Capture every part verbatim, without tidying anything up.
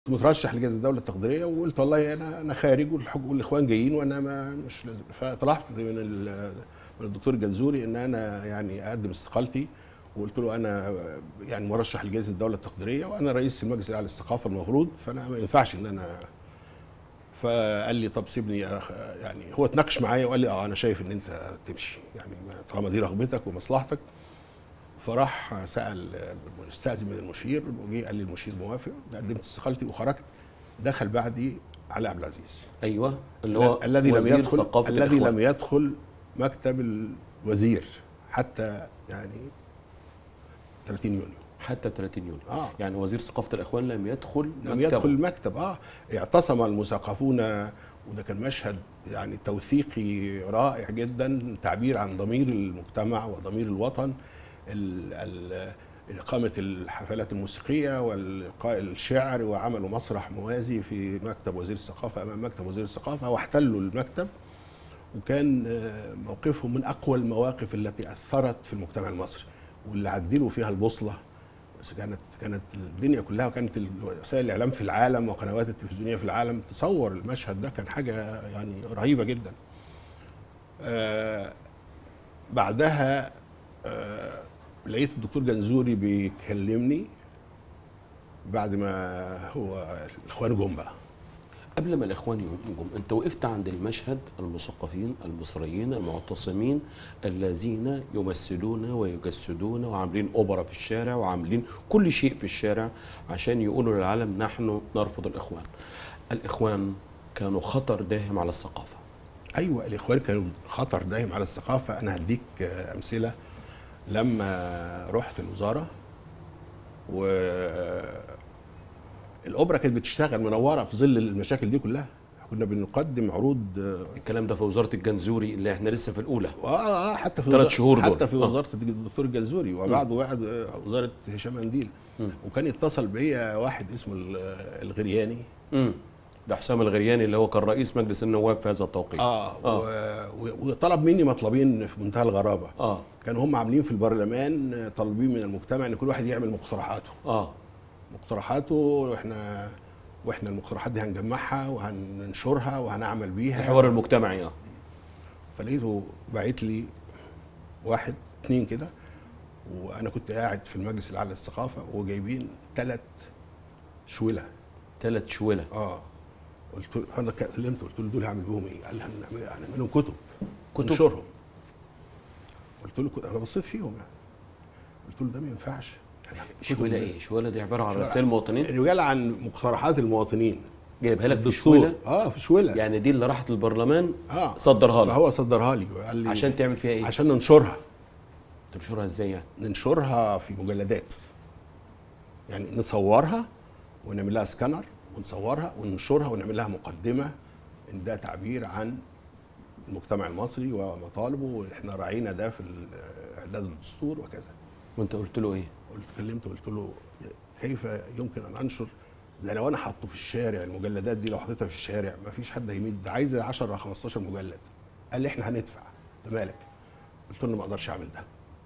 مترشح لجائزه الدوله التقديريه، وقلت والله انا انا خارج والاخوان جايين وانا ما مش لازم. فطلعت من من الدكتور الجنزوري ان انا يعني اقدم استقالتي، وقلت له انا يعني مرشح لجائزه الدوله التقديريه وانا رئيس المجلس الاعلى للثقافه المفروض، فانا ما ينفعش ان انا. فقال لي طب سيبني يعني، هو اتناقش معايا وقال لي اه انا شايف ان انت تمشي يعني طالما دي رغبتك ومصلحتك. فراح سال استاذن من المشير وجي قال لي المشير موافق، قدمت استقالتي وخرجت. دخل بعدي علي عبد العزيز، ايوه اللي هو الذي لم يدخل ثقافه الذي الإخوان. لم يدخل مكتب الوزير حتى يعني ثلاثين يونيو. حتى ثلاثين يونيو آه. يعني وزير ثقافه الإخوان لم يدخل لم مكتبه. يدخل المكتب. اه اعتصم المثقفون، وده كان مشهد يعني توثيقي رائع جدا، تعبير عن ضمير المجتمع وضمير الوطن. ال ال إقامة الحفلات الموسيقية والإلقاء الشعر، وعملوا مسرح موازي في مكتب وزير الثقافة أمام مكتب وزير الثقافة، واحتلوا المكتب. وكان موقفهم من أقوى المواقف التي أثرت في المجتمع المصري، واللي عدلوا فيها البوصلة. بس كانت كانت الدنيا كلها، وكانت وسائل الإعلام في العالم وقنوات التلفزيونية في العالم تصور المشهد ده، كان حاجة يعني رهيبة جدا. آه بعدها آه لقيت الدكتور جنزوري بيكلمني بعد ما هو الاخوان جم بقى. قبل ما الاخوان يجوا انت وقفت عند المشهد المثقفين المصريين المعتصمين الذين يمثلون ويجسدون وعاملين اوبرا في الشارع وعاملين كل شيء في الشارع عشان يقولوا للعالم نحن نرفض الاخوان. الاخوان كانوا خطر داهم على الثقافه. ايوه الاخوان كانوا خطر داهم على الثقافه. انا هديك امثله. لما رحت الوزاره و الاوبرا كانت بتشتغل منوره في ظل المشاكل دي كلها، كنا بنقدم عروض. الكلام ده في وزاره الجنزوري اللي احنا لسه في الاولى. اه اه حتى في ثلاث شهور دول. حتى في آه. وزاره الدكتور الجنزوري، وبعده بعد وزاره هشام انديل. وكان يتصل بيا واحد اسمه الغرياني. امم ده حسام الغرياني اللي هو كان رئيس مجلس النواب في هذا التوقيت. اه, آه. وطلب مني مطلبين في منتهى الغرابه. اه كانوا هم عاملين في البرلمان طالبين من المجتمع ان كل واحد يعمل مقترحاته. اه مقترحاته، واحنا واحنا المقترحات دي هنجمعها وهننشرها وهنعمل بيها الحوار المجتمعي. اه فلقيته باعت لي واحد اتنين كده، وانا كنت قاعد في المجلس الاعلى للثقافه وجايبين ثلاث شوله. ثلاث شوله. اه قلت له، انا كلمته قلت له دول هعمل بيهم ايه؟ قال لي هنعملهم كتب كتب ننشرهم. قلت له انا بصيت فيهم يعني، قلت له ده ما ينفعش. شويله ايه؟ شويله دي عباره عن رسائل المواطنين؟ رجال عن مقترحات المواطنين. جايبها لك في شويله؟ اه في شويله. يعني دي اللي راحت البرلمان اه صدرها لي. فهو صدرها لي وقال لي عشان تعمل فيها ايه؟ عشان ننشرها. تنشرها ازاي يعني؟ ننشرها في مجلدات، يعني نصورها ونعمل لها سكانر ونصورها وننشرها ونعمل لها مقدمه ان ده تعبير عن المجتمع المصري ومطالبه، واحنا راعينا ده في اعداد الدستور وكذا. وانت قلت له ايه؟ قلت كلمته قلت له كيف يمكن ان انشر ده؟ لو انا حاطه في الشارع، المجلدات دي لو حطيتها في الشارع ما فيش حد هيمد، ده عايزه عشرة خمستاشر مجلد. قال لي احنا هندفع، ده مالك؟ قلت له ما اقدرش اعمل ده،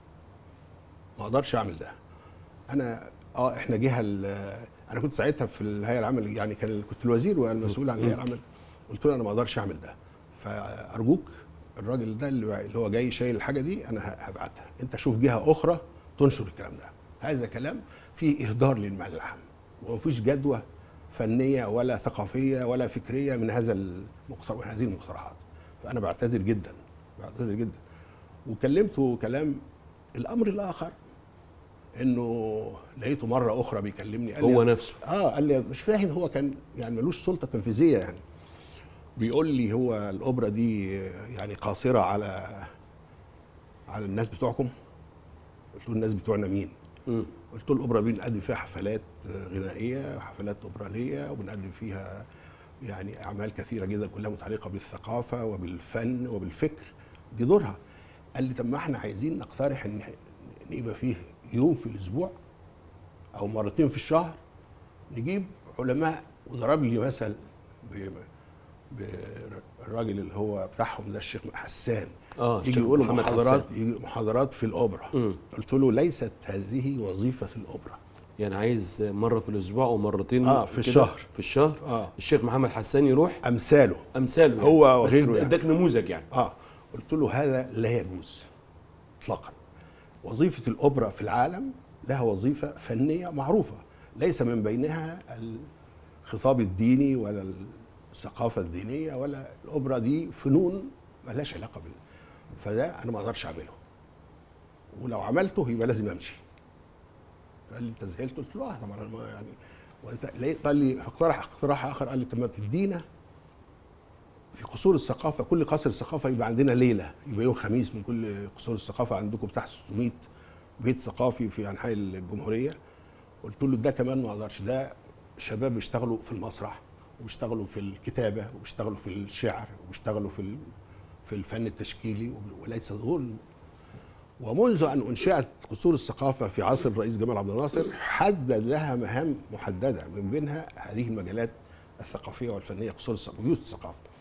ما اقدرش اعمل ده. انا اه احنا جهه، انا كنت ساعتها في الهيئه العامه، يعني كان كنت الوزير والمسؤول عن الهيئه العامه. قلت له انا ما اقدرش اعمل ده، فارجوك الراجل ده اللي هو جاي شايل الحاجه دي انا هبعتها، انت شوف جهه اخرى تنشر الكلام ده. هذا كلام فيه اهدار للمال العام، ومفيش جدوى فنيه ولا ثقافيه ولا فكريه من هذا المقترح، من هذه المقترحات. فانا بعتذر جدا، بعتذر جدا. وكلمته كلام. الامر الاخر انه لقيته مره اخرى بيكلمني، قال هو لي نفسه اه قال لي مش فاهم، هو كان يعني ملوش سلطه تنفيذيه يعني. بيقول لي هو الاوبرا دي يعني قاصره على على الناس بتوعكم؟ قلت له الناس بتوعنا مين؟ م. قلت له الاوبرا بنقدم فيها حفلات غنائيه وحفلات اوبراليه، وبنقدم فيها يعني اعمال كثيره جدا كلها متعلقه بالثقافه وبالفن وبالفكر، دي دورها. قال لي طب ما احنا عايزين نقترح ان يبقى فيه يوم في الاسبوع او مرتين في الشهر نجيب علماء، وضرب لي مثل بالراجل اللي هو بتاعهم ده الشيخ حسان. اه يجي يقولوا محاضرات، يجي محاضرات في الاوبرا. م. قلت له ليست هذه وظيفه الاوبرا. يعني عايز مره في الاسبوع او مرتين آه، في كده الشهر. في الشهر آه. الشيخ محمد حسان يروح امثاله امثاله يعني. هو بس وغيره يعني. اداك نموذج يعني. اه قلت له هذا لا يجوز اطلاقا. وظيفه الاوبرا في العالم لها وظيفه فنيه معروفه، ليس من بينها الخطاب الديني ولا الثقافه الدينيه، ولا الاوبرا دي فنون ملهاش علاقه بال فده انا ما اقدرش اعمله، ولو عملته يبقى لازم امشي. قال لي انت زعلت؟ قلت له اه طبعا أنا ما يعني وانت ليه؟ قال لي اقترح اقتراح اخر، قال لي طب ما تدينا في قصور الثقافه، كل قصر الثقافه يبقى عندنا ليله، يبقى يوم خميس من كل قصور الثقافه، عندكم بتاع ستمائة بيت ثقافي في انحاء الجمهوريه. قلت له ده كمان ما اقدرش، ده شباب بيشتغلوا في المسرح وبيشتغلوا في الكتابه وبيشتغلوا في الشعر وبيشتغلوا في ال- في الفن التشكيلي، وليس دول. ومنذ ان انشئت قصور الثقافه في عصر الرئيس جمال عبد الناصر حدد لها مهام محدده، من بينها هذه المجالات الثقافيه والفنيه، قصور الثقافه، بيوت الثقافه.